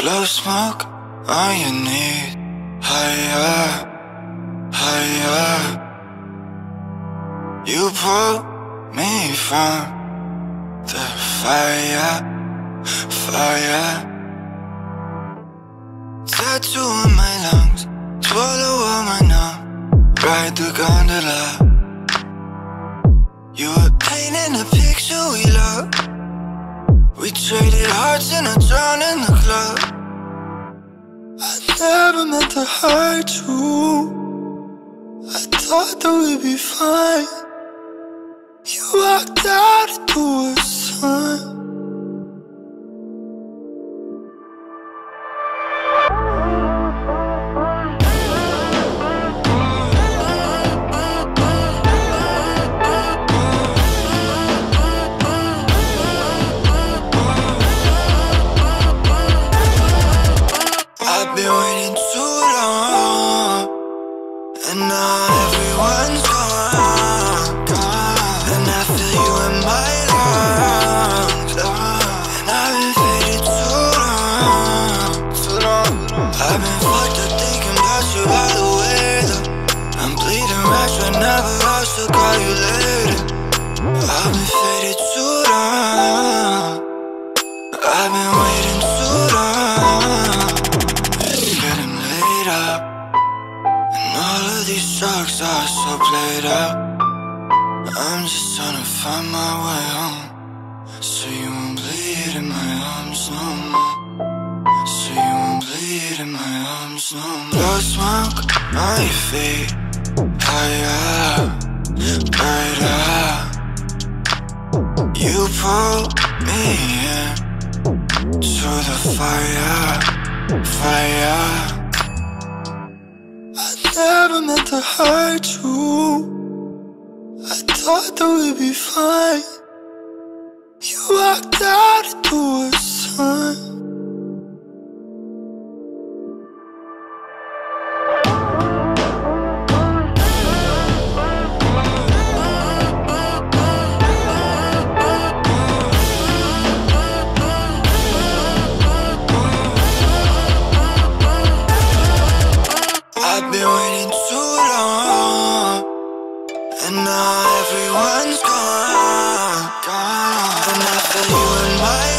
Blow smoke on your knees. Higher, higher. You pull me from the fire, fire. Tattoo on my lungs, swallow all my numb. Ride the gondola. You were painting a picture we love. We traded hearts and I drowned in the club. I never meant to hurt you. I thought that we'd be fine. You walked out into a sun. I've been waiting too long, and now everyone's gone, gone. And I feel you in my lungs, and I've been faded too long, too long. I've been fucked up thinking about you by the weather. I'm bleeding rash right now, but I'll still call you later. I've been faded too long, I've been waiting too long. And all of these drugs are so played out. I'm just trying to find my way home, so you won't bleed in my arms no more. So you won't bleed in my arms no more. Blow smoke on your feet. Higher, brighter. You pull me in to the fire, fire. Never meant to hurt you. I thought that we'd be fine. You walked out into a sun. I've been waiting too long, and now everyone's gone, gone. And I feel you in my